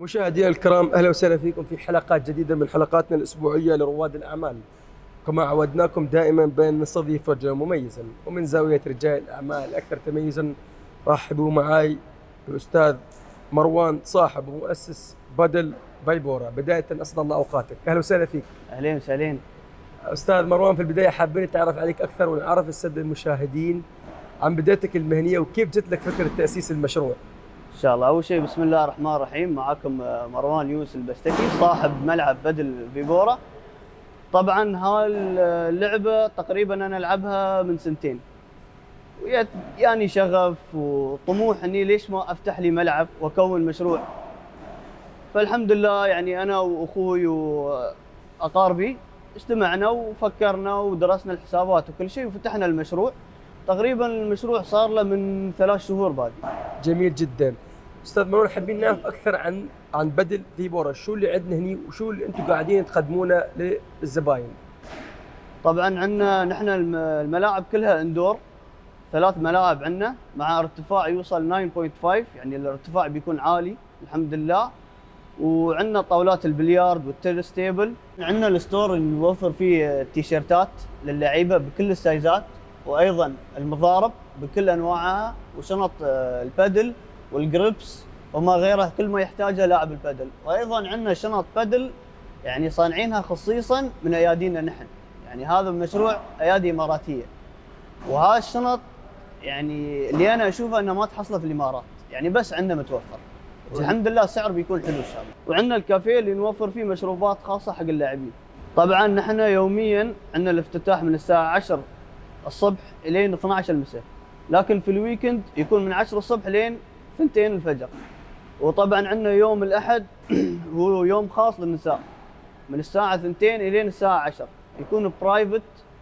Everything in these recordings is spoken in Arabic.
مشاهدينا الكرام، اهلا وسهلا فيكم في حلقات جديده من حلقاتنا الاسبوعيه لرواد الاعمال. كما عودناكم دائما بان نستضيف رجلا مميزا، ومن زاويه رجال الاعمال الاكثر تميزا رحبوا معي بالاستاذ مروان، صاحب ومؤسس بدل فيبورا. بدايه اسعد الله اوقاتك، اهلا وسهلا فيك. اهلين وسهلين. استاذ مروان، في البدايه حابين نتعرف عليك اكثر ونعرف الساده المشاهدين عن بدايتك المهنيه وكيف جت لك فكره تاسيس المشروع. ان شاء الله. اول شيء بسم الله الرحمن الرحيم، معكم مروان يونس البستكي، صاحب ملعب بدل فيبورا. طبعا هاي اللعبه تقريبا انا العبها من سنتين، يعني شغف وطموح اني ليش ما افتح لي ملعب واكون مشروع. فالحمد لله يعني انا واخوي واقاربي اجتمعنا وفكرنا ودرسنا الحسابات وكل شيء وفتحنا المشروع. تقريبا المشروع صار له من 3 شهور بعد. جميل جدا. استاذ مروان، حابين نعرف اكثر عن بدل فيبورا، شو اللي عندنا هني وشو اللي انتم قاعدين تقدمونه للزباين؟ طبعا عندنا نحن الملاعب كلها اندور، 3 ملاعب عندنا مع ارتفاع يوصل 9.5، يعني الارتفاع بيكون عالي الحمد لله. وعندنا طاولات البلياردو والتنس تيبل. عندنا الستور اللي نوفر فيه التيشيرتات للعيبه بكل السايزات، وايضا المضارب بكل انواعها، وشنط البادل والجريبس وما غيره، كل ما يحتاجه لاعب البادل. وايضا عندنا شنط بادل يعني صانعينها خصيصا من ايادينا نحن، يعني هذا المشروع ايادي اماراتيه. وهاي الشنط يعني اللي انا اشوفها انها ما تحصله في الامارات، يعني بس عندنا متوفر. والحمد لله السعر بيكون حلو ان شاء الله. وعندنا الكافيه اللي نوفر فيه مشروبات خاصه حق اللاعبين. طبعا نحن يوميا عندنا الافتتاح من الساعه 10 الصبح الين 12 المساء، لكن في الويكند يكون من 10 الصبح لين 2 الفجر. وطبعا عندنا يوم الاحد هو يوم خاص للنساء، من الساعه 2 الين الساعه 10، يكون برايفت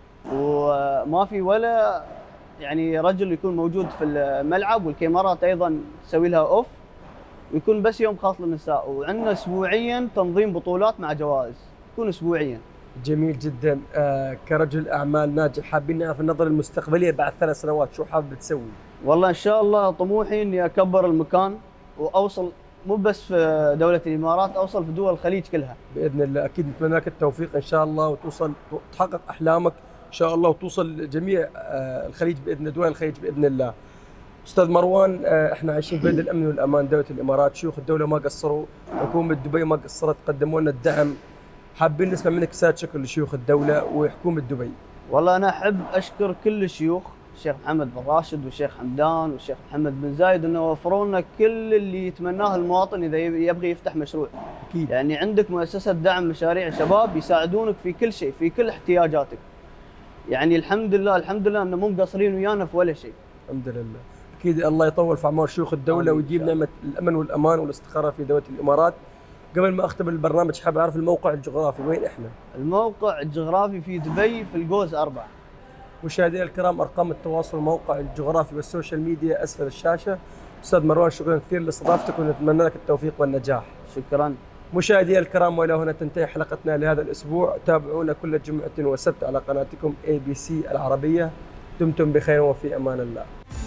وما في ولا يعني رجل يكون موجود في الملعب، والكاميرات ايضا تسوي لها اوف، ويكون بس يوم خاص للنساء. وعندنا اسبوعيا تنظيم بطولات مع جوائز، يكون اسبوعيا. جميل جدا. كرجل اعمال ناجح، حابين نعرف النظره المستقبليه بعد 3 سنوات، شو حابب تسوي؟ والله ان شاء الله طموحي اني اكبر المكان واوصل مو بس في دوله الامارات، اوصل في دول الخليج كلها باذن الله. اكيد نتمنى لك التوفيق ان شاء الله، وتوصل وتحقق احلامك ان شاء الله، وتوصل لجميع الخليج دول الخليج باذن الله. استاذ مروان، احنا عايشين في بلد الامن والامان، دوله الامارات، شيوخ الدوله ما قصروا، حكومه دبي ما قصرت، قدموا لنا الدعم. حابين نسمع منك رساله شكر لشيوخ الدوله وحكومه دبي. والله انا احب اشكر كل الشيوخ، الشيخ محمد بن راشد والشيخ حمدان والشيخ محمد بن زايد، انه وفروا لنا كل اللي يتمناه المواطن اذا يبغي يفتح مشروع. اكيد. يعني عندك مؤسسه دعم مشاريع شباب يساعدونك في كل شيء، في كل احتياجاتك. يعني الحمد لله الحمد لله انه مو مقصرين ويانا في ولا شيء. الحمد لله. اكيد الله يطول في اعمار شيوخ الدوله ويجيب نعمه الامن والامان والاستقرار في دوله الامارات. قبل ما اختم البرنامج حاب اعرف الموقع الجغرافي، وين احنا؟ الموقع الجغرافي في دبي في الجوز 4. مشاهدينا الكرام، ارقام التواصل الموقع الجغرافي والسوشيال ميديا اسفل الشاشه. استاذ مروان، شكرا كثير لاستضافتك ونتمنى لك التوفيق والنجاح. شكرا. مشاهدينا الكرام، والى هنا تنتهي حلقتنا لهذا الاسبوع. تابعونا كل جمعه وسبت على قناتكم ABC العربيه. دمتم بخير وفي امان الله.